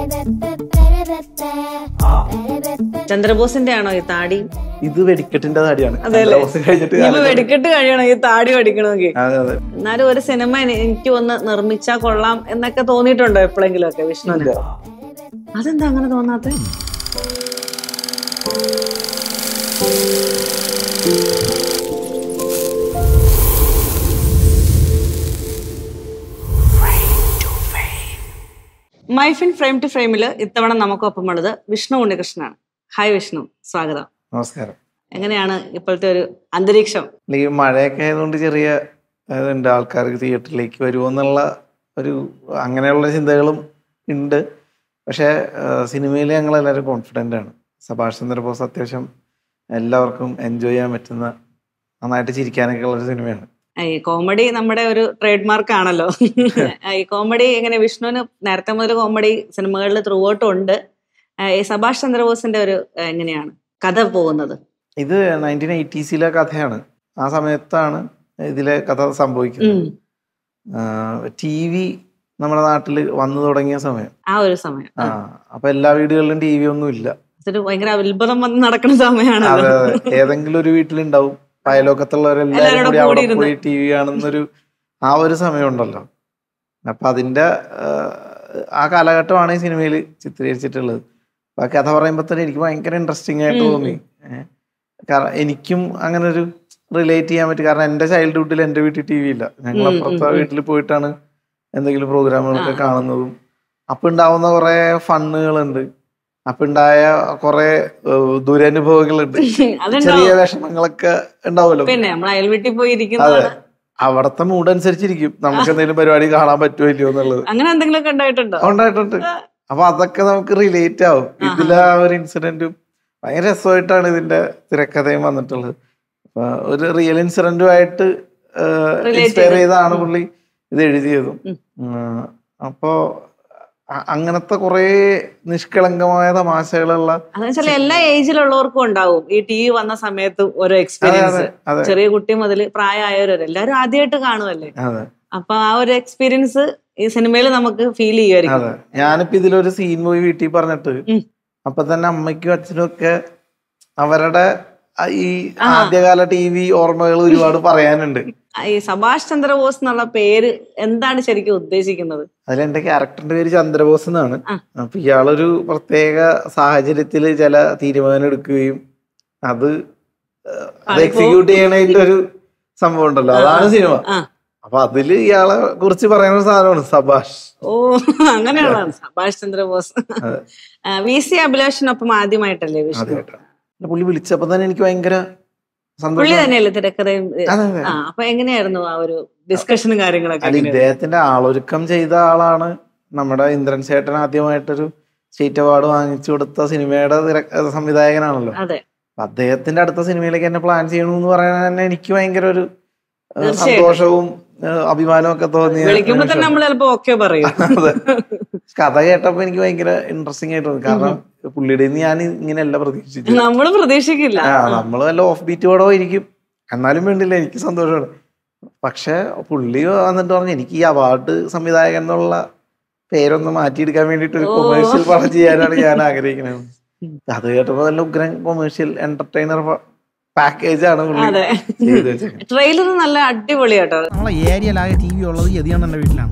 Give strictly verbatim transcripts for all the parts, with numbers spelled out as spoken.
ചന്ദ്രബോസിന്റെ ആണോ ഈ താടി? ഇത് വെടിക്കെട്ടിന്റെ താടിയാണ്. വെടിക്കെട്ട് കഴിയണം ഈ താടി പഠിക്കണമെങ്കിൽ. എന്നാലും ഒരു സിനിമ എനിക്ക് ഒന്ന് നിർമ്മിച്ചാ കൊള്ളാം എന്നൊക്കെ തോന്നിയിട്ടുണ്ടോ എപ്പോഴെങ്കിലും ഒക്കെ വിഷ്ണുവിന്? അതെന്താ അങ്ങനെ തോന്നാത്ത? മൈഫിൻ ഫ്രെയിം ടു ഫ്രെയിമില് ഇത്തവണ നമുക്കൊപ്പമുള്ളത് വിഷ്ണു ഉണ്ണികൃഷ്ണനാണ്. ഹായ് വിഷ്ണു, സ്വാഗതം. നമസ്കാരം. എങ്ങനെയാണ് ഇപ്പോഴത്തെ ഒരു അന്തരീക്ഷം? ഈ മഴയൊക്കെ ആയതുകൊണ്ട് ചെറിയ ഉണ്ട്, ആൾക്കാർക്ക് തിയേറ്ററിലേക്ക് വരുമോ എന്നുള്ള ഒരു അങ്ങനെയുള്ള ചിന്തകളും ഉണ്ട്. പക്ഷേ സിനിമയിൽ ഞങ്ങൾ എല്ലാവരും കോൺഫിഡൻ്റ് ആണ്. സബാഷ് ചന്ദ്രബോസ് അത്യാവശ്യം എല്ലാവർക്കും എൻജോയ് ചെയ്യാൻ പറ്റുന്ന, നന്നായിട്ട് ചിരിക്കാനൊക്കെ ഉള്ളൊരു സിനിമയാണ്. ഈ കോമഡി നമ്മുടെ ഒരു ട്രേഡ് മാർക്ക് ആണല്ലോ. ഈ കോമഡി എങ്ങനെ വിഷ്ണുവിന് നേരത്തെ മുതൽ കോമഡി സിനിമകളിൽ ത്രൂ ഔട്ടും ഉണ്ട്. ഈ സബാഷ് ചന്ദ്രബോസിന്റെ ഒരു എങ്ങനെയാണ് കഥ പോകുന്നത്? ഇത് നയൻറ്റീൻ എയ്റ്റീസിലെ കഥയാണ്. ആ സമയത്താണ് ഇതിലെ കഥ സംഭവിക്കുന്നത്. ടി വി നമ്മുടെ നാട്ടിൽ വന്നു തുടങ്ങിയ സമയം, ആ ഒരു സമയം. ആ അപ്പൊ എല്ലാ വീടുകളിലും ടി വി ഒന്നും ഇല്ല. ഭയങ്കര അത്ഭുതം വന്ന് നടക്കുന്ന സമയമാണ്. അതെ അതെ, ഏതെങ്കിലും ഒരു വീട്ടിലുണ്ടാവും. അയലോക്കത്തുള്ളവരെല്ലാവരും കൂടി അവിടെ പോയി ടി വി കാണുന്നൊരു ആ ഒരു സമയം ഉണ്ടല്ലോ. അപ്പൊ അതിന്റെ ആ കാലഘട്ടമാണ് ഈ സിനിമയിൽ ചിത്രീകരിച്ചിട്ടുള്ളത്. അപ്പൊ ആ കഥ പറയുമ്പോ തന്നെ എനിക്ക് ഭയങ്കര ഇൻട്രസ്റ്റിംഗ് ആയിട്ട് തോന്നി. കാരണം എനിക്കും അങ്ങനെ ഒരു റിലേറ്റ് ചെയ്യാൻ പറ്റും. കാരണം എന്റെ ചൈൽഡ്ഹുഡിൽ എന്റെ വീട്ടിൽ ടി വി ഇല്ല. ഞങ്ങൾ അപ്പുറത്തെ വീട്ടിൽ പോയിട്ടാണ് എന്തെങ്കിലും പ്രോഗ്രാമുകളൊക്കെ കാണുന്നതും. അപ്പൊ ഉണ്ടാവുന്ന കുറെ ഫണ്ണുകളുണ്ട്, അപ്പൊ ഉണ്ടായ കുറെ ദുരനുഭവങ്ങളുണ്ട്, ചെറിയ വിഷമങ്ങളൊക്കെ ഉണ്ടാവുമല്ലോ. അതെ, അവിടത്തെ മൂഡ് അനുസരിച്ചിരിക്കും നമുക്ക് എന്തെങ്കിലും പരിപാടി കാണാൻ പറ്റുമോ ഇല്ലയോ എന്നുള്ളത്. അങ്ങനെ എന്തെങ്കിലും ഉണ്ടായിട്ടുണ്ട്. അപ്പൊ അതൊക്കെ നമുക്ക് റിലേറ്റ് ആവും. ഇതിലെ ആ ഒരു ഇൻസിഡന്റും ഭയങ്കര രസമായിട്ടാണ് ഇതിന്റെ തിരക്കഥയും വന്നിട്ടുള്ളത്. അപ്പൊ ഒരു റിയൽ ഇൻസിഡന്റുമായിട്ട് ഇൻസ്പയർ ചെയ്താണ് പുള്ളി ഇത് എഴുതിയതും. അപ്പോ അങ്ങനത്തെ കുറെ നിഷ്കളങ്കമായ തമാശകളുള്ള, എല്ലാ ഏജിലുള്ളവർക്കും ഉണ്ടാവും ഈ ടി വി വന്ന സമയത്ത് ഓരോ എക്സ്പീരിയൻസ്. ചെറിയ കുട്ടി മുതൽ പ്രായമായവരോ എല്ലാരും ആദ്യമായിട്ട് കാണുമല്ലേ. അപ്പൊ ആ ഒരു എക്സ്പീരിയൻസ് ഈ സിനിമയിൽ നമുക്ക് ഫീൽ ചെയ്യുമായിരിക്കും. അതെ, ഞാനിപ്പോ ഇതിലൊരു സീൻ പോയി വീട്ടിൽ പറഞ്ഞിട്ട് അപ്പൊ തന്നെ അമ്മയ്ക്കും അച്ഛനും ഒക്കെ അവരുടെ ഈ ആദ്യകാല ടി വി ഓർമ്മകൾ ഒരുപാട് പറയാനുണ്ട്. ഈ സബാഷ് ചന്ദ്രബോസ് എന്നുള്ള പേര് എന്താണ് ശരിക്കും ഉദ്ദേശിക്കുന്നത്? അതിൽ എന്റെ ക്യാരക്ടറിന്റെ പേര് ചന്ദ്രബോസ് എന്നാണ്. അപ്പൊ ഇയാളൊരു പ്രത്യേക സാഹചര്യത്തില് ചില തീരുമാനം എടുക്കുകയും അത് എക്സിക്യൂട്ട് ചെയ്യണതിന്റെ ഒരു സംഭവം ഉണ്ടല്ലോ, അതാണ് സിനിമ. അപ്പൊ അതില് ഇയാളെ കുറിച്ച് പറയുന്ന സാധനമാണ് സബാഷ്. ഓ, അങ്ങനെയാണ് സബാഷ് ചന്ദ്രബോസ്. വി സി അഭിലാഷിനൊപ്പം ആദ്യമായിട്ടല്ലേ വിഷ്ണു? പുള്ളി വിളിച്ചപ്പോ തന്നെ എനിക്ക് ഭയങ്കര പുള്ളി തന്നെയല്ലേ തിരക്കഥയും? അപ്പൊ എങ്ങനെയായിരുന്നു ആ ഒരു ഡിസ്കഷനും കാര്യങ്ങളൊക്കെ? ഇദ്ദേഹത്തിന്റെ ആളൊരുക്കം ചെയ്ത ആളാണ് നമ്മുടെ ഇന്ദ്രൻ ചേട്ടൻ. ആദ്യമായിട്ടൊരു സ്റ്റേറ്റ് അവാർഡ് വാങ്ങിച്ചു കൊടുത്ത സിനിമയുടെ സംവിധായകനാണല്ലോ. അദ്ദേഹത്തിന്റെ അടുത്ത സിനിമയിലേക്ക് എന്നെ പ്ലാൻ ചെയ്യണമെന്ന് പറയാൻ തന്നെ എനിക്ക് ഭയങ്കര ഒരു സന്തോഷവും അഭിമാനവും ഒക്കെ തോന്നി. കഥ കേട്ടപ്പോ എനിക്ക് ഭയങ്കര ഇൻട്രസ്റ്റിംഗ് ആയിട്ട് തോന്നി. കാരണം പുള്ളിയുടെ ഞാൻ ഇങ്ങനെയല്ല പ്രതീക്ഷിച്ചു. നമ്മള് പ്രതീക്ഷിക്കില്ല. നമ്മള് വല്ല ഓഫ് ബീറ്റ് കൂടെ ഇരിക്കും, എന്നാലും വേണ്ടില്ല, എനിക്ക് സന്തോഷമാണ്. പക്ഷെ പുള്ളി വന്നിട്ട് പറഞ്ഞു എനിക്ക് ഈ അവാർഡ് സംവിധായകൻ എന്നുള്ള പേരൊന്ന് മാറ്റിയെടുക്കാൻ വേണ്ടിട്ട് ഒരു കൊമേഴ്ഷ്യൽ പടം ചെയ്യാനാണ് ഞാൻ ആഗ്രഹിക്കുന്നത്. അത് കേട്ടപ്പോ നല്ല ഉഗ്രൻ കൊമേഴ്ഷ്യൽ എന്റർടൈനർ പാക്കേജ് ആണ്. ട്രെയിലർ നല്ല അടിപൊളിയാട്ടോ. നമ്മളെ ഏരിയയിലാകെ ടി വി ഉള്ളത് യതിയാണെന്റെ വീട്ടിലാണ്.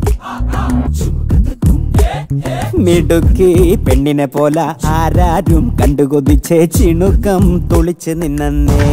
മിടുക്കി പെണ്ണിനെ പോലെ ആരാരും കണ്ടുകൊതിച്ചേ ചിണുക്കം തുളിച്ച് നിന്നേ.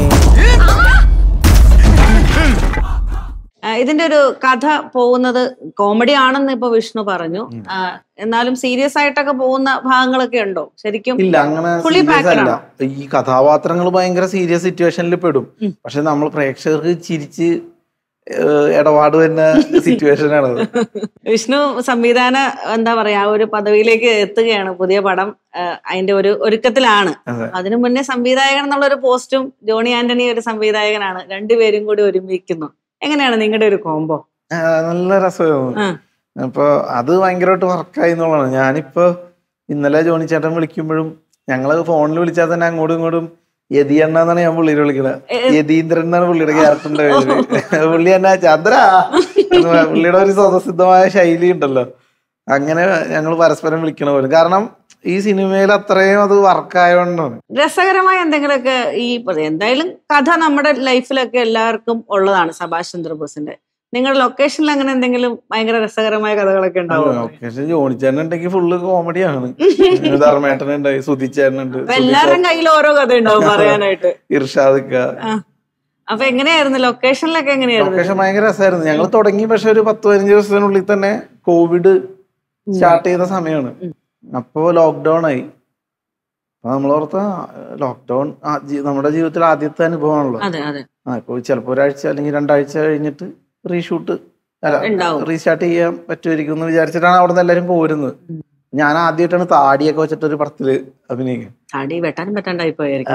ഇതിന്റെ ഒരു കഥ പോകുന്നത് കോമഡി ആണെന്ന് ഇപ്പൊ വിഷ്ണു പറഞ്ഞു. എന്നാലും സീരിയസ് ആയിട്ടൊക്കെ പോകുന്ന ഭാഗങ്ങളൊക്കെ ഉണ്ടോ ശരിക്കും? ഇല്ല, അങ്ങനെ ഈ കഥാപാത്രങ്ങൾ ഭയങ്കര സീരിയസ് സിറ്റുവേഷനിൽ പെടും. പക്ഷെ നമ്മൾ പ്രേക്ഷകർക്ക് ചിരിച്ച് ഇടപാട് വരുന്ന സിറ്റുവേഷൻ ആണ്. വിഷ്ണു സംവിധാന എന്താ പറയാ ഒരു പദവിയിലേക്ക് എത്തുകയാണ്. പുതിയ പടം അതിന്റെ ഒരു ഒരുക്കത്തിലാണ്. അതിനു മുന്നേ സംവിധായകൻ എന്നുള്ള ഒരു പോസ്റ്റും ജോണി ആന്റണി ഒരു സംവിധായകനാണ്. രണ്ടുപേരും കൂടി ഒരുമിക്കുന്നു. എങ്ങനെയാണ് നിങ്ങളുടെ ഒരു കോംബോ? നല്ല രസമായിരുന്നു. അപ്പൊ അത് ഭയങ്കരമായിട്ട് വർക്കായി എന്നുള്ളതാണ്. ഞാനിപ്പോ ഇന്നലെ ജോണി ചേട്ടൻ വിളിക്കുമ്പോഴും ഞങ്ങള് ഫോണിൽ വിളിച്ചാൽ തന്നെ അങ്ങോട്ടും ഇങ്ങോട്ടും യതിയണ്ണ എന്നാണ് ഞാൻ പുള്ളിയെ വിളിക്കണത്. യതീന്ദ്രൻ എന്നാണ് പുള്ളിയുടെ ക്യാരക്ടറിന്റെ പേര്. പുള്ളി എന്നാ ചന്ദ്ര, പുള്ളിയുടെ ഒരു സ്വതസിദ്ധമായ ശൈലി ഉണ്ടല്ലോ, അങ്ങനെ ഞങ്ങൾ പരസ്പരം വിളിക്കണ പോലും. കാരണം ഈ സിനിമയിൽ അത്രയും അത് വർക്കായോണ്ടാണ്. രസകരമായ എന്തെങ്കിലുമൊക്കെ ഈ എന്തായാലും കഥ നമ്മുടെ ലൈഫിലൊക്കെ എല്ലാവർക്കും ഉള്ളതാണ്. സബാഷ് ചന്ദ്രബോസിന്റെ നിങ്ങളുടെ ലൊക്കേഷനിൽ അങ്ങനെ എന്തെങ്കിലും ഭയങ്കര രസകരമായ കഥകളൊക്കെ ഉണ്ടാവും? ലൊക്കേഷൻ ജോണിച്ചേട്ടനുണ്ടെങ്കിൽ ഫുള്ള് കോമഡിയാണ്. ധർമ്മേട്ടനുണ്ടായി, സുധിച്ചേട്ടനുണ്ട്, എല്ലാവരുടെയും കയ്യിൽ ഓരോ കഥ ഉണ്ടാവും പറയാനായിട്ട്. ഇർഷാദ്. അപ്പൊ എങ്ങനെയായിരുന്നു ലൊക്കേഷനിലൊക്കെ? എങ്ങനെയായിരുന്നു ലൊക്കേഷൻ? ഭയങ്കര രസമായിരുന്നു. ഞങ്ങൾ തുടങ്ങി പക്ഷെ ഒരു പത്ത് പതിനഞ്ച് ദിവസത്തിനുള്ളിൽ തന്നെ കോവിഡ് സ്റ്റാർട്ട് ചെയ്ത സമയമാണ്. അപ്പോ ലോക്ക്ഡൌൺ ആയി. അപ്പൊ നമ്മളോർത്ത ലോക്ക്ഡൌൺ നമ്മുടെ ജീവിതത്തിൽ ആദ്യത്തെ അനുഭവമാണല്ലോ. ആ ഇപ്പൊ ചിലപ്പോ ഒരാഴ്ച അല്ലെങ്കിൽ രണ്ടാഴ്ച കഴിഞ്ഞിട്ട് റീഷൂട്ട് അല്ല റീസ്റ്റാർട്ട് ചെയ്യാൻ പറ്റുമായിരിക്കും എന്ന് വിചാരിച്ചിട്ടാണ് അവിടെ നിന്ന് എല്ലാരും പോരുന്നത്. ഞാൻ ആദ്യമായിട്ടാണ് താടിയൊക്കെ വെച്ചിട്ട് ഒരു പടത്തില് അഭിനയിക്കുന്നത്. താടി വെട്ടാനും പറ്റാണ്ടായി പോയായിരിക്കും.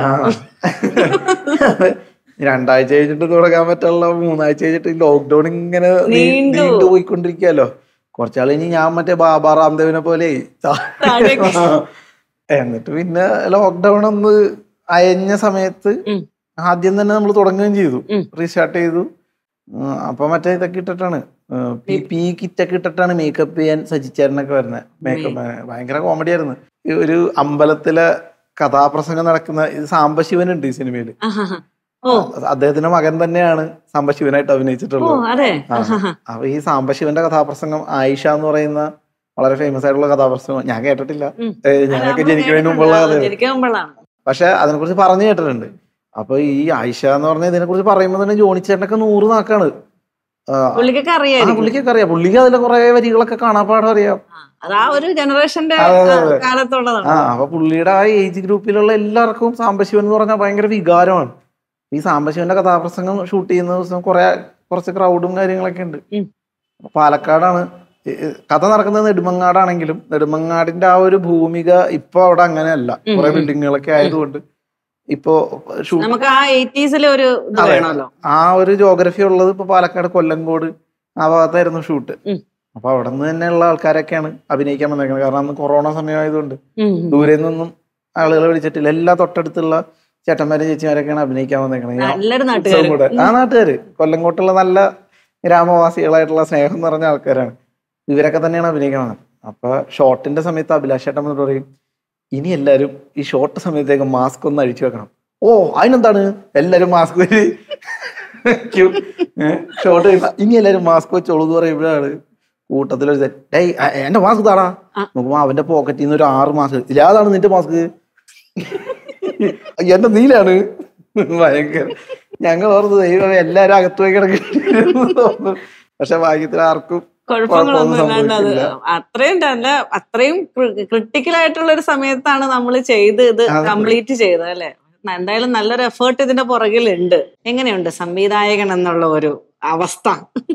രണ്ടാഴ്ച കഴിഞ്ഞിട്ട് തുടങ്ങാൻ പറ്റുള്ള, മൂന്നാഴ്ച കഴിഞ്ഞിട്ട് ലോക്ക്ഡൌൺ ഇങ്ങനെ നീണ്ടു പോയിക്കൊണ്ടിരിക്കുകയല്ലോ. കുറച്ചാൾ ഇനി ഞാൻ മറ്റേ ബാബാ രാംദേവിനെ പോലെ. എന്നിട്ട് പിന്നെ ലോക്ക്ഡൌൺ ഒന്ന് അയഞ്ഞ സമയത്ത് ആദ്യം തന്നെ നമ്മൾ തുടങ്ങുകയും ചെയ്തു, റീസ്റ്റാർട്ട് ചെയ്തു. അപ്പൊ മറ്റേ ഇതൊക്കെ ഇട്ടിട്ടാണ്, പി കിറ്റൊക്കെ ഇട്ടിട്ടാണ് മേക്കപ്പ് ചെയ്യാൻ സജിച്ചേരനൊക്കെ വരുന്നത്. മേക്കപ്പ് ഭയങ്കര കോമഡി ആയിരുന്നു. ഒരു അമ്പലത്തിലെ കഥാപ്രസംഗം നടക്കുന്ന സാംബശിവനുണ്ട് ഈ സിനിമയില്. അദ്ദേഹത്തിന്റെ മകൻ തന്നെയാണ് സാംബശിവനായിട്ട് അഭിനയിച്ചിട്ടുള്ളത്. അപ്പൊ ഈ സാംബശിവന്റെ കഥാപ്രസംഗം ആയിഷ എന്ന് പറയുന്ന വളരെ ഫേമസ് ആയിട്ടുള്ള കഥാപ്രസംഗം ഞാൻ കേട്ടിട്ടില്ല. ഞാനൊക്കെ ജനിക്കുന്നതിന് മുമ്പുള്ള കഥയാണ്, പക്ഷെ അതിനെ കുറിച്ച് പറഞ്ഞു കേട്ടിട്ടുണ്ട്. അപ്പൊ ഈ ആയിഷ എന്ന് പറഞ്ഞ ഇതിനെ കുറിച്ച് പറയുമ്പോ തന്നെ ജോണിച്ചേട്ടനൊക്കെ നൂറ് നാക്കാണ്. പുള്ളിക്കൊക്കെ അറിയാം, പുള്ളിക്ക് അതിലെ കുറെ വരികളൊക്കെ കാണാപ്പാടും അറിയാം. ആ അപ്പൊ പുള്ളിയുടെ ആ ഏജ് ഗ്രൂപ്പിലുള്ള എല്ലാവർക്കും സാംബശിവൻ എന്ന് പറഞ്ഞാൽ ഭയങ്കര വികാരമാണ്. ഈ സാംബശിവന്റെ കഥാപ്രസംഗം ഷൂട്ട് ചെയ്യുന്ന ദിവസം കുറെ കുറച്ച് ക്രൗഡും കാര്യങ്ങളൊക്കെ ഉണ്ട്. പാലക്കാടാണ് കഥ നടക്കുന്നത്. നെടുമങ്ങാടാണെങ്കിലും നെടുമങ്ങാടിന്റെ ആ ഒരു ഭൂമിക ഇപ്പൊ അവിടെ അങ്ങനെയല്ല, കുറെ ബിൽഡിങ്ങുകളൊക്കെ ആയതുകൊണ്ട് ഇപ്പോ ആ ഒരു ജോഗ്രഫി ഉള്ളത് ഇപ്പൊ പാലക്കാട് കൊല്ലങ്കോട് ആ ഭാഗത്തായിരുന്നു ഷൂട്ട്. അപ്പൊ അവിടെ നിന്ന് തന്നെയുള്ള ആൾക്കാരൊക്കെയാണ് അഭിനയിക്കാൻ വന്നേക്കുന്നത്. കാരണം അന്ന് കൊറോണ സമയമായതുകൊണ്ട് ദൂരെ നിന്നൊന്നും ആളുകളെ വിളിച്ചിട്ടില്ല. എല്ലാ തൊട്ടടുത്തുള്ള ചേട്ടന്മാരും ചേച്ചിമാരൊക്കെയാണ് അഭിനയിക്കാൻ വന്നേക്കണത്. ആ നാട്ടുകാര് കൊല്ലങ്കോട്ടുള്ള നല്ല ഗ്രാമവാസികളായിട്ടുള്ള സ്നേഹം നിറഞ്ഞ ആൾക്കാരാണ്. ഇവരൊക്കെ തന്നെയാണ് അഭിനയിക്കണം. അപ്പൊ ഷോട്ടിന്റെ സമയത്ത് അഭിലാഷ് ചേട്ടൻ എന്ന് പറയും, ഇനി എല്ലാരും ഈ ഷോർട്ട് സമയത്തേക്ക് മാസ്ക് ഒന്ന് അഴിച്ചു വെക്കണം. ഓ അതിനെന്താണ് എല്ലാരും മാസ്ക് ഷോർട്ട് ഇനി എല്ലാരും മാസ്ക് വെച്ചോളൂ എന്ന് പറയുമ്പോഴാണ് കൂട്ടത്തിലൊരു ഡേയ് എന്റെ മാസ്ക് താടാ നോക്കുമ്പോ അവന്റെ പോക്കറ്റിൽ നിന്ന് ഒരു ആറ് മാസ്ക് ഇല്ലാതാണ് നിന്റെ മാസ്ക്, എന്റെ നീലാണ്. ഭയങ്കര ഞങ്ങൾ ഓർത്ത് ദൈവം എല്ലാരും അകത്തു പോയി കിടക്കുന്നു തോന്നുന്നു. പക്ഷെ ഭാഗ്യത്തിൽ ആർക്കും അത്രയും നല്ല അത്രയും ക്രിട്ടിക്കൽ ആയിട്ടുള്ള ഒരു സമയത്താണ് നമ്മൾ ചെയ്ത് ഇത് കംപ്ലീറ്റ് ചെയ്തത് അല്ലെ. എന്തായാലും നല്ലൊരു എഫേർട്ട് ഇതിന്റെ പുറകിലുണ്ട്. എങ്ങനെയുണ്ട് സംവിധായകൻ എന്നുള്ള ഒരു അവസ്ഥ?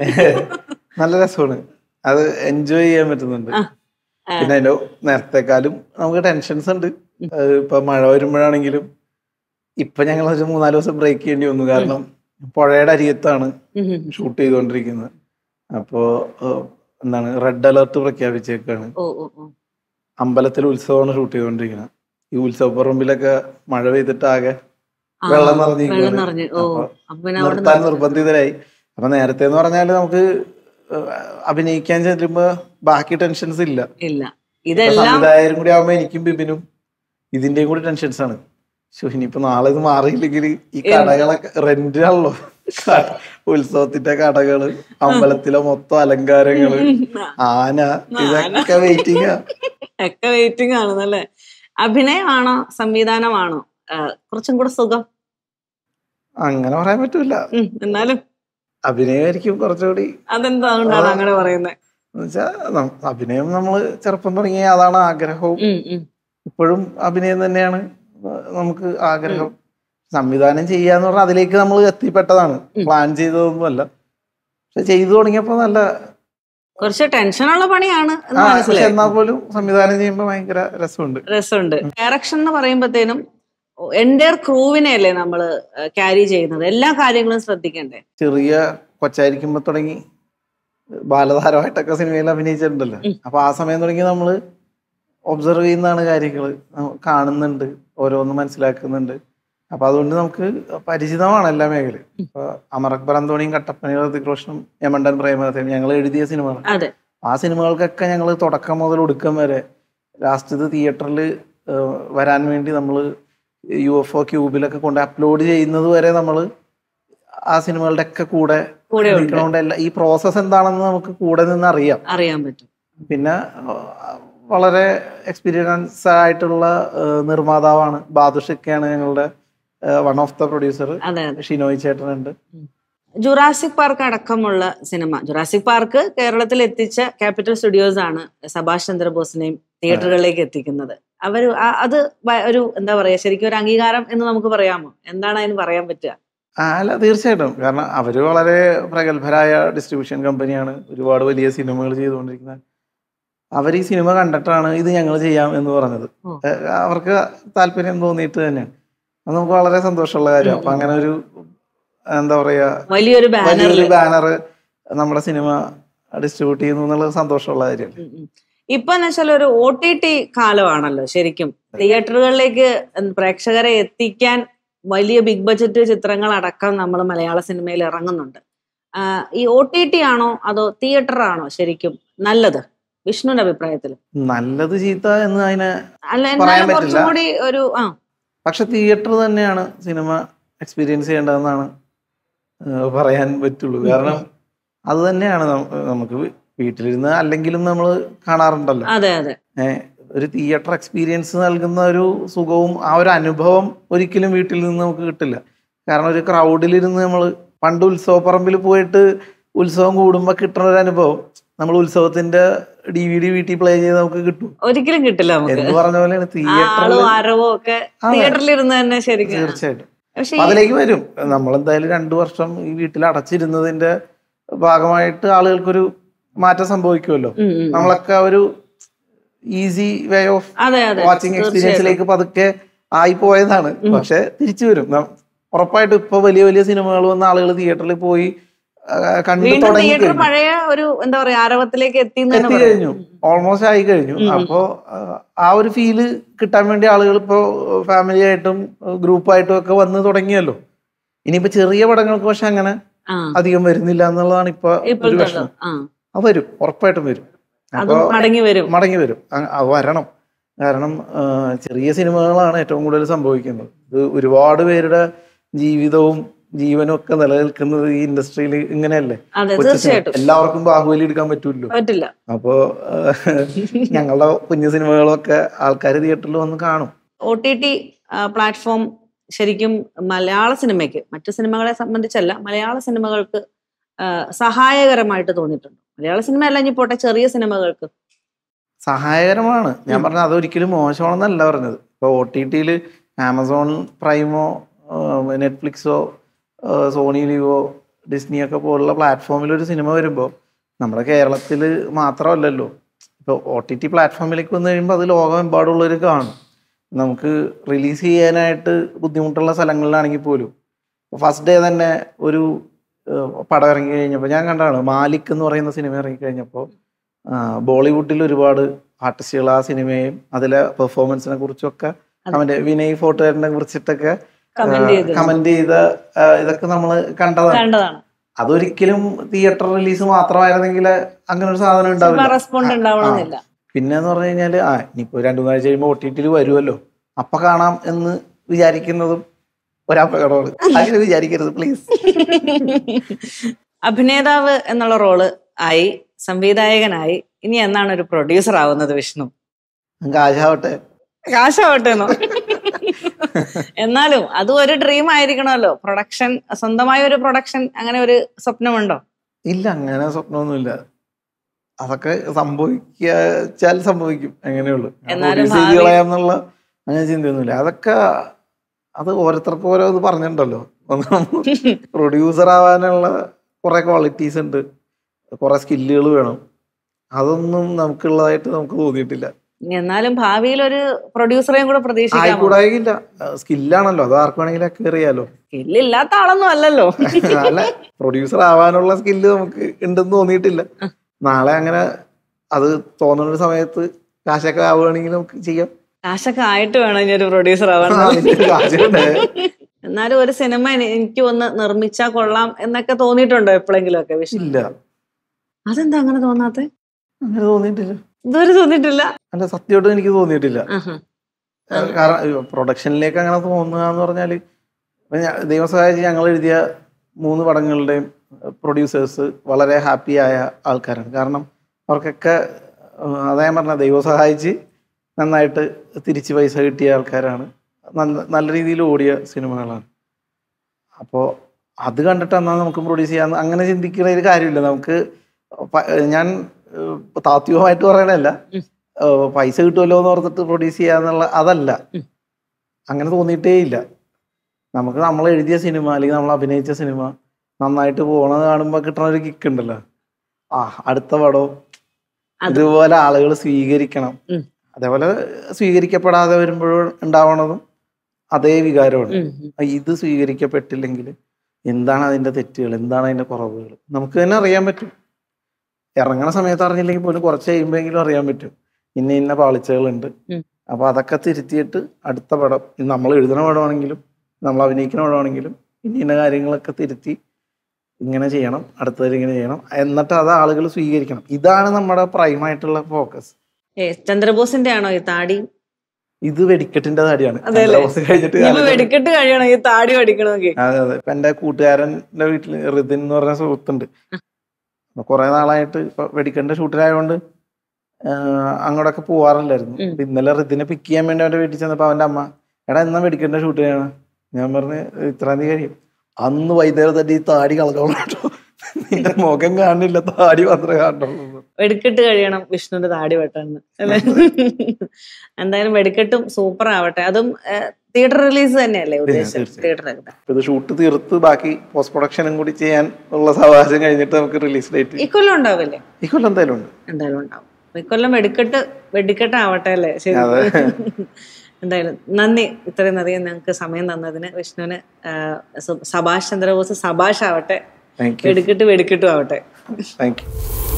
നല്ല രസമാണ്, അത് എൻജോയ് ചെയ്യാൻ പറ്റുന്നുണ്ട്. പിന്നെ അതിന്റെ നേരത്തെക്കാളും നമുക്ക് ടെൻഷൻസ് ഉണ്ട്. ഇപ്പൊ മഴ വരുമ്പോഴാണെങ്കിലും ഇപ്പൊ ഞങ്ങൾ ഒരു മൂന്നാല് ദിവസം ബ്രേക്ക് ചെയ്യേണ്ടി വന്നു. കാരണം പുഴയുടെ അരികത്താണ് ഷൂട്ട് ചെയ്തുകൊണ്ടിരിക്കുന്നത്. അപ്പോ എന്താണ് റെഡ് അലർട്ട് പ്രഖ്യാപിച്ചേക്കാണ്. അമ്പലത്തിൽ ഉത്സവമാണ് ഷൂട്ട് ചെയ്തുകൊണ്ടിരിക്കുന്നത്. ഈ ഉത്സവപ്പറമ്പിലൊക്കെ മഴ പെയ്തിട്ട് ആകെ വെള്ളം നിറഞ്ഞിരിക്കുകയാണ്. നിർത്താൻ നിർബന്ധിതരായി. അപ്പൊ നേരത്തെ എന്ന് പറഞ്ഞാല് നമുക്ക് അഭിനയിക്കാൻ ചെല്ലുമ്പോ ബാക്കി ടെൻഷൻസ് ഇല്ല. സംവിധായകരും കൂടി ആവുമ്പോ എനിക്കും ബിബിനും ഇതിന്റെയും കൂടി ടെൻഷൻസ് ആണ്. ഇനിയിപ്പോ നാളെ ഇത് മാറിയില്ലെങ്കിൽ ഈ കടകളൊക്കെ റെന്റാണല്ലോ. ഉത്സവത്തിന്റെ കടകള്, അമ്പലത്തിലെ മൊത്തം അലങ്കാരങ്ങള്, ആന, ഇതൊക്കെ വെയിറ്റിംഗ് ഒക്കെ വെയിറ്റിംഗ് ആണെന്നല്ലേ. അഭിനയമാണോ സംവിധാനമാണോ കുറച്ചും കൂടെ സുഖം? അങ്ങനെ പറയാൻ പറ്റൂല, എന്നാലും അഭിനയമായിരിക്കും കുറച്ചുകൂടി. അതെന്താണ്ടാണ് അങ്ങനെ പറയുന്നത്? എന്നുവെച്ചാ അഭിനയം നമ്മള് ചെറുപ്പം തുടങ്ങിയ അതാണ് ആഗ്രഹവും. ഇപ്പോഴും അഭിനയം തന്നെയാണ് നമുക്ക് ആഗ്രഹം. സംവിധാനം ചെയ്യാന്ന് പറഞ്ഞാൽ അതിലേക്ക് നമ്മൾ എത്തിപ്പെട്ടതാണ്, പ്ലാൻ ചെയ്തതൊന്നും അല്ല. പക്ഷെ ചെയ്തു തുടങ്ങിയപ്പോ നല്ല കുറച്ച് ടെൻഷനുള്ള പണിയാണ്. എന്നാൽ പോലും സംവിധാനം ചെയ്യുമ്പോ ഭയങ്കര രസമുണ്ട്. രസമുണ്ട്. ഡയറക്ഷൻ എന്ന് പറയുമ്പോഴത്തേനും എൻ്റയർ ക്രൂവിനെ അല്ലേ നമ്മള് ക്യാരി ചെയ്യുന്നത്, എല്ലാ കാര്യങ്ങളും ശ്രദ്ധിക്കണ്ടേ? ചെറിയ കൊച്ചായിരിക്കുമ്പോ തുടങ്ങി ബാലതാരമായിട്ടൊക്കെ സിനിമയിൽ അഭിനയിച്ചിട്ടുണ്ടല്ലോ. അപ്പൊ ആ സമയം തുടങ്ങി നമ്മള് ഒബ്സർവ് ചെയ്യുന്നതാണ് കാര്യങ്ങള്, കാണുന്നുണ്ട്, ഓരോന്നും മനസ്സിലാക്കുന്നുണ്ട്. അപ്പൊ അതുകൊണ്ട് നമുക്ക് പരിചിതമാണ് എല്ലാ മേഖലയും. ഇപ്പൊ അമർ അക്ബർ അന്തോണിയും കട്ടപ്പന ഋതിക് റോഷനും യമണ്ടൻ പ്രേമകഥയും ഞങ്ങൾ എഴുതിയ സിനിമയാണ്. ആ സിനിമകൾക്കൊക്കെ ഞങ്ങൾ തുടക്കം മുതൽ ഒടുക്കം വരെ ലാസ്റ്റ് ഇത് തിയേറ്ററിൽ വരാൻ വേണ്ടി നമ്മൾ യു എഫ് ഒ ക്യൂബിലൊക്കെ കൊണ്ട് അപ്ലോഡ് ചെയ്യുന്നത് വരെ നമ്മൾ ആ സിനിമകളുടെ ഒക്കെ കൂടെ നിൽക്കണോണ്ട് എല്ലാ ഈ പ്രോസസ്സ് എന്താണെന്ന് നമുക്ക് കൂടെ നിന്ന് അറിയാം അറിയാൻ പറ്റും. പിന്നെ വളരെ എക്സ്പീരിയൻസ് ആയിട്ടുള്ള നിർമ്മാതാവാണ് ബാദുഷൊക്കെയാണ് ഞങ്ങളുടെ one of the producer. Shinoy ചേട്ടനുണ്ട്. ജുറാസിക് പാർക്ക് അടക്കമുള്ള സിനിമ, ജുറാസിക് പാർക്ക് കേരളത്തിൽ എത്തിച്ച ക്യാപിറ്റൽ സ്റ്റുഡിയോസ് ആണ് സബാഷ് ചന്ദ്രബോസിനെയും തിയേറ്ററുകളിലേക്ക് എത്തിക്കുന്നത്. അവർ അത് ഒരു എന്താ പറയാ, ശരിക്കും ഒരു അംഗീകാരം എന്ന് നമുക്ക് പറയാമോ? എന്താണ് അതിന് പറയാൻ പറ്റുക? അല്ല, തീർച്ചയായിട്ടും. കാരണം അവര് വളരെ പ്രഗത്ഭരായ ഡിസ്ട്രിബ്യൂഷൻ കമ്പനിയാണ്, ഒരുപാട് വലിയ സിനിമകൾ ചെയ്തുകൊണ്ടിരിക്കുന്നത്. അവർ ഈ സിനിമ കണ്ടിട്ടാണ് ഇത് ഞങ്ങൾ ചെയ്യാം എന്ന് പറഞ്ഞത്. അവർക്ക് താല്പര്യം തോന്നിയിട്ട് തന്നെയാണ്. അത് നമുക്ക് വളരെ സന്തോഷമുള്ള കാര്യം. അപ്പൊ അങ്ങനെ ഒരു എന്താ പറയാ, വലിയൊരു വലിയൊരു ബാനർ നമ്മുടെ സിനിമ ഡിസ്ട്രിബ്യൂട്ട് ചെയ്യുന്നു എന്നുള്ളത് സന്തോഷമുള്ള കാര്യമാണ്. ഇപ്പൊ എന്ന് വെച്ചാൽ ഒരു ഒ ടി ടി കാലമാണല്ലോ ശരിക്കും. തിയേറ്ററുകളിലേക്ക് പ്രേക്ഷകരെ എത്തിക്കാൻ വലിയ ബിഗ് ബഡ്ജറ്റ് ചിത്രങ്ങൾ അടക്കം നമ്മൾ മലയാള സിനിമയിൽ ഇറങ്ങുന്നുണ്ട്. ഈ ഒ ടി ടി ആണോ അതോ തിയേറ്റർ ആണോ ശരിക്കും നല്ലത് വിഷ്ണുവിന്റെ അഭിപ്രായത്തിൽ? നല്ലത് ചീത്ത എന്ന് അതിനെ അല്ല, എന്നാലും കുറച്ചുകൂടി ഒരു ആ പക്ഷെ തിയേറ്റർ തന്നെയാണ് സിനിമ എക്സ്പീരിയൻസ് ചെയ്യേണ്ടതെന്നാണ് പറയാൻ പറ്റുള്ളൂ. കാരണം അത് തന്നെയാണ് നമുക്ക് വീട്ടിലിരുന്ന് അല്ലെങ്കിലും നമ്മൾ കാണാറുണ്ടല്ലോ. അതെ അതെ. ഏഹ് ഒരു തിയേറ്റർ എക്സ്പീരിയൻസ് നൽകുന്ന ഒരു സുഖവും ആ ഒരു അനുഭവം ഒരിക്കലും വീട്ടിൽ നിന്ന് നമുക്ക് കിട്ടില്ല. കാരണം ഒരു ക്രൗഡിലിരുന്ന് നമ്മൾ പണ്ട് ഉത്സവപ്പറമ്പിൽ പോയിട്ട് ഉത്സവം കൂടുമ്പോൾ കിട്ടുന്ന ഒരു അനുഭവം നമ്മൾ ഉത്സവത്തിന്റെ ഡി വി ഡി വീട്ടിൽ പ്ലേ ചെയ്ത് നമുക്ക് കിട്ടും, ഒരിക്കലും കിട്ടില്ല. എന്ന് പറഞ്ഞ പോലെയാണ് തിയേറ്ററിലിരുന്ന് തന്നെ. ശരിക്കും തീർച്ചയായിട്ടും അതിലേക്ക് വരും. നമ്മളെന്തായാലും രണ്ടു വർഷം ഈ വീട്ടിൽ അടച്ചിരുന്നതിന്റെ ഭാഗമായിട്ട് ആളുകൾക്കൊരു മാറ്റം സംഭവിക്കുമല്ലോ. നമ്മളൊക്കെ ഒരു ഈസി വേ ഓഫ് വാച്ചിങ് എക്സ്പീരിയൻസിലേക്ക് പതുക്കെ ആയി പോയതാണ്. പക്ഷെ തിരിച്ചു വരും ഉറപ്പായിട്ടും. ഇപ്പൊ വലിയ വലിയ സിനിമകൾ വന്ന ആളുകൾ തിയേറ്ററിൽ പോയി കണ്ടു തുടങ്ങി കഴിഞ്ഞു, ഓൾമോസ്റ്റ് ആയി കഴിഞ്ഞു. അപ്പോ ആ ഒരു ഫീല് കിട്ടാൻ വേണ്ടി ആളുകൾ ഇപ്പോ ഫാമിലി ആയിട്ടും ഗ്രൂപ്പായിട്ടും ഒക്കെ വന്ന് തുടങ്ങിയല്ലോ. ഇനിയിപ്പോ ചെറിയ പടങ്ങൾക്ക് പക്ഷെ അങ്ങനെ അധികം വരുന്നില്ല എന്നുള്ളതാണ് ഇപ്പൊ ഒരു വിഷമം. അത് വരും, ഉറപ്പായിട്ടും വരും. അപ്പൊ മടങ്ങി വരും മടങ്ങി വരും അത് വരണം. കാരണം ചെറിയ സിനിമകളാണ് ഏറ്റവും കൂടുതൽ സംഭവിക്കുന്നത്. ഇത് ഒരുപാട് പേരുടെ ജീവിതവും ജീവനും ഒക്കെ നിലനിൽക്കുന്നത് ഈ ഇൻഡസ്ട്രിയിൽ ഇങ്ങനെയല്ലേ. എല്ലാവർക്കും ബാഹുബലി എടുക്കാൻ പറ്റൂല്ലോ. അപ്പോ ഞങ്ങളുടെ കുഞ്ഞു സിനിമകളൊക്കെ ആൾക്കാർ തിയേറ്ററിൽ വന്ന് കാണും. ഒ ടി ടി പ്ലാറ്റ്ഫോം ശരിക്കും മലയാള സിനിമയ്ക്ക്, മറ്റു സിനിമകളെ സംബന്ധിച്ചല്ല, മലയാള സിനിമകൾക്ക് സഹായകരമായിട്ട് തോന്നിയിട്ടുണ്ട്. മലയാള സിനിമ അല്ല, ഇനി പോട്ടെ ചെറിയ സിനിമകൾക്ക് സഹായകരമാണ്. ഞാൻ പറഞ്ഞത് അതൊരിക്കലും മോശമാണെന്നല്ല പറഞ്ഞത്. ഇപ്പൊ ഒ ടി ടിയിൽ ആമസോൺ പ്രൈമോ നെറ്റ്ഫ്ലിക്സോ സോണി ലിവോ ഡിസ്നി ഒക്കെ പോലുള്ള പ്ലാറ്റ്ഫോമിൽ ഒരു സിനിമ വരുമ്പോൾ നമ്മുടെ കേരളത്തിൽ മാത്രമല്ലല്ലോ, ഇപ്പോൾ ഒ ടി ടി പ്ലാറ്റ്ഫോമിലേക്ക് വന്നു കഴിയുമ്പോൾ അത് ലോകമെമ്പാടുള്ളവർ കാണും. നമുക്ക് റിലീസ് ചെയ്യാനായിട്ട് ബുദ്ധിമുട്ടുള്ള സ്ഥലങ്ങളിലാണെങ്കിൽ പോലും ഫസ്റ്റ് ഡേ തന്നെ ഒരു പടം ഇറങ്ങി കഴിഞ്ഞപ്പോൾ ഞാൻ കണ്ടാണ് മാലിക് എന്ന് പറയുന്ന സിനിമ ഇറങ്ങിക്കഴിഞ്ഞപ്പോൾ ബോളിവുഡിൽ ഒരുപാട് ആർട്ടിസ്റ്റുകൾ ആ സിനിമയും അതിലെ പെർഫോമൻസിനെ കുറിച്ചൊക്കെ അവന്റെ വിനയ് ഫോർട്ടുകാരനെ കുറിച്ചിട്ടൊക്കെ കമന്റ് ചെയ്ത ഇതൊക്കെ നമ്മൾ കണ്ടതാണ്. അതൊരിക്കലും തിയേറ്റർ റിലീസ് മാത്രമായിരുന്നെങ്കിൽ അങ്ങനെ ഒരു സാധനം ഉണ്ടാവില്ല. പിന്നെന്ന് പറഞ്ഞു കഴിഞ്ഞാല് ആ ഇനിയിപ്പോ രണ്ടു മൂന്നാഴ്ച കഴിയുമ്പോൾ ഒ ടി ടിയിൽ വരുമല്ലോ, അപ്പൊ കാണാം എന്ന് വിചാരിക്കുന്നതും ഒരപകടമാണ്. അങ്ങനെ വിചാരിക്കരുത് പ്ലീസ്. അഭിനേതാവ് എന്നുള്ള റോള് ആയി, സംവിധായകനായി, ഇനി എന്നാണ് ഒരു പ്രൊഡ്യൂസർ ആവുന്നത് വിഷ്ണു? കാശാവട്ടെ കാശാവട്ടെന്നോ? എന്നാലും അതും ഒരു ഡ്രീം ആയിരിക്കണമല്ലോ. പ്രൊഡക്ഷൻ, സ്വന്തമായ ഒരു പ്രൊഡക്ഷൻ, അങ്ങനെ ഒരു സ്വപ്നമുണ്ടോ? ഇല്ല, അങ്ങനെ സ്വപ്നമൊന്നുമില്ല. അതൊക്കെ സംഭവിക്കാൽ സംഭവിക്കും, അങ്ങനെയുള്ളൂ. കളയാന്നുള്ള അങ്ങനെ ചിന്തയൊന്നുമില്ല. അതൊക്കെ അത് ഓരോരുത്തർക്കും ഓരോ ഇത് പറഞ്ഞിട്ടുണ്ടല്ലോ. പ്രൊഡ്യൂസർ ആവാനുള്ള കുറെ ക്വാളിറ്റീസ് ഉണ്ട്, കുറെ സ്കില്ലുകൾ വേണം. അതൊന്നും നമുക്കുള്ളതായിട്ട് നമുക്ക് തോന്നിയിട്ടില്ല. എന്നാലും ഭാവിയിൽ ഒരു പ്രൊഡ്യൂസറെയും കൂടെ പ്രതീക്ഷിക്കാം. സ്കില്ലാണല്ലോ, അത് ആർക്ക് വേണമെങ്കിലും അക്വയർ ചെയ്യാലോ. സ്കില്ലില്ലാത്ത ആളൊന്നും അല്ലല്ലോ. അല്ല, പ്രൊഡ്യൂസർ ആവാനുള്ള സ്കില്ല് നമുക്ക് ഉണ്ടെന്ന് തോന്നിയിട്ടില്ല. നാളെ അങ്ങനെ അത് തോന്നുന്ന സമയത്ത് കാശൊക്കെ ആവുകയാണെങ്കിൽ നമുക്ക് ചെയ്യാം. കാശൊക്കെ ആയിട്ട് വേണം ഇനി ഒരു പ്രൊഡ്യൂസർ ആവാൻ. എന്നാലും ഒരു സിനിമ എനിക്ക് ഒന്ന് നിർമ്മിച്ചാ കൊള്ളാം എന്നൊക്കെ തോന്നിയിട്ടുണ്ടോ എപ്പോഴെങ്കിലും ഒക്കെ? ഇല്ല. അതെന്താ അങ്ങനെ തോന്നാത്തെ? അങ്ങനെ തോന്നിയിട്ടില്ല. ഇതുവരെ തോന്നിയിട്ടില്ല? അല്ല, സത്യമായിട്ടും എനിക്ക് തോന്നിയിട്ടില്ല. കാരണം പ്രൊഡക്ഷനിലേക്ക് അങ്ങനെ തോന്നുക എന്ന് പറഞ്ഞാല്, ദൈവം സഹായിച്ച് ഞങ്ങൾ എഴുതിയ മൂന്ന് പടങ്ങളുടെയും പ്രൊഡ്യൂസേഴ്സ് വളരെ ഹാപ്പി ആയ ആൾക്കാരാണ്. കാരണം അവർക്കൊക്കെ അതാ ഞാൻ പറഞ്ഞ, ദൈവം സഹായിച്ച് നന്നായിട്ട് തിരിച്ച് പൈസ കിട്ടിയ ആൾക്കാരാണ്. നല്ല നല്ല രീതിയിൽ ഓടിയ സിനിമകളാണ്. അപ്പോൾ അത് കണ്ടിട്ട് എന്നാൽ നമുക്ക് പ്രൊഡ്യൂസ് ചെയ്യാൻ അങ്ങനെ ചിന്തിക്കുന്ന ഒരു കാര്യമില്ല. നമുക്ക് ഞാൻ താത്വികമായിട്ട് പറയണല്ല, പൈസ കിട്ടുമല്ലോ എന്ന് ഓർത്തിട്ട് പ്രൊഡ്യൂസ് ചെയ്യാന്നുള്ള അതല്ല, അങ്ങനെ തോന്നിയിട്ടേ ഇല്ല. നമുക്ക് നമ്മൾ എഴുതിയ സിനിമ അല്ലെങ്കിൽ നമ്മൾ അഭിനയിച്ച സിനിമ നന്നായിട്ട് പോണത് കാണുമ്പോൾ കിട്ടണ ഒരു കിക്ക് ഉണ്ടല്ലോ, ആ അടുത്ത പടം ഇതുപോലെ ആളുകൾ സ്വീകരിക്കണം. അതേപോലെ സ്വീകരിക്കപ്പെടാതെ വരുമ്പോഴും ഉണ്ടാവണതും അതേ വികാരമാണ്. ഇത് സ്വീകരിക്കപ്പെട്ടില്ലെങ്കിൽ എന്താണ് അതിന്റെ തെറ്റുകൾ, എന്താണ് അതിന്റെ കുറവുകൾ നമുക്ക് തന്നെ അറിയാൻ പറ്റും. ഇറങ്ങണ സമയത്ത് അറിഞ്ഞില്ലെങ്കിൽ പോലും കുറച്ച് കഴിയുമ്പോഴെങ്കിലും അറിയാൻ പറ്റും ഇന്ന ഇന്ന പാളിച്ചകളുണ്ട്. അപ്പൊ അതൊക്കെ തിരുത്തിയിട്ട് അടുത്ത പടം, നമ്മൾ എഴുതുന്ന പടമാണെങ്കിലും നമ്മൾ അഭിനയിക്കുന്ന പടമാണെങ്കിലും ഇന്ന ഇന്ന കാര്യങ്ങളൊക്കെ തിരുത്തി ഇങ്ങനെ ചെയ്യണം, അടുത്തതിൽ ഇങ്ങനെ ചെയ്യണം, എന്നിട്ട് അത് ആളുകൾ സ്വീകരിക്കണം. ഇതാണ് നമ്മുടെ പ്രൈമായിട്ടുള്ള ഫോക്കസ്. ചന്ദ്രബോസിന്റെ ആണോ ഈ താടി? ഇത് വെടിക്കെട്ടിന്റെ താടിയാണ്. വെടിക്കെട്ട് കഴിയണം ഈ താടി വെടിക്കണമെങ്കിൽ. അതെ അതെ. ഇപ്പൊ എന്റെ കൂട്ടുകാരന്റെ വീട്ടില് റിതിൻ എന്ന് പറഞ്ഞ സുഹൃത്തുണ്ട്. കുറെ നാളായിട്ട് ഇപ്പൊ വെടിക്കെട്ടിന്റെ ഷൂട്ടിലായതുകൊണ്ട് അങ്ങോട്ടൊക്കെ പോവാറില്ലായിരുന്നു. ഇന്നലെ റിതിനെ പിക്ക് ചെയ്യാൻ വേണ്ടി അവന്റെ വീട്ടിൽ ചെന്നപ്പോ അവന്റെ അമ്മ, എടാ എന്നാ വെടിക്കെട്ടിന്റെ ഷൂട്ട് ചെയ്യണം. ഞാൻ പറഞ്ഞ് ഇത്രാം തീയതി കഴിയും. അന്ന് വൈകുന്നേരം തന്നെ ഈ താടി കളഞ്ഞോളൂ കേട്ടോ, നിന്റെ മുഖം കാണില്ല, താടി മാത്രമേ കാണുള്ളൂ. വെടിക്കെട്ട് കഴിയണം വിഷ്ണുവിന്റെ താടി വെട്ടന്ന് അല്ലെ? എന്തായാലും വെടിക്കെട്ടും സൂപ്പർ ആവട്ടെ. അതും തിയേറ്റർ റിലീസ് തന്നെയല്ലേ ഉദ്ദേശിച്ചത്? ഇത് ഷൂട്ട് തീർത്ത് ബാക്കി പോസ്റ്റ് പ്രൊഡക്ഷനും കൂടി ചെയ്യാൻ ഉള്ള സാവകാശം കഴിഞ്ഞിട്ട് നമുക്ക് റിലീസ് ഡേറ്റ് ഇക്കൊല്ലം ഉണ്ടാവില്ലേ? ഇക്കൊല്ലം എന്തായാലും ഉണ്ട്. എന്തായാലും ഉണ്ടാവും. ഇക്കൊല്ലം വെടിക്കെട്ട് വെടിക്കെട്ടാവട്ടെ അല്ലേ? ശരി. എന്തായാലും നന്ദി, ഇത്രയും അധികം ഞങ്ങൾക്ക് സമയം തന്നതിന് വിഷ്ണുവിന്. സബാഷ് ചന്ദ്രബോസ് സബാഷ് ആവട്ടെ, വെടിക്കെട്ട് വെടിക്കെട്ടും ആവട്ടെ. Thank U.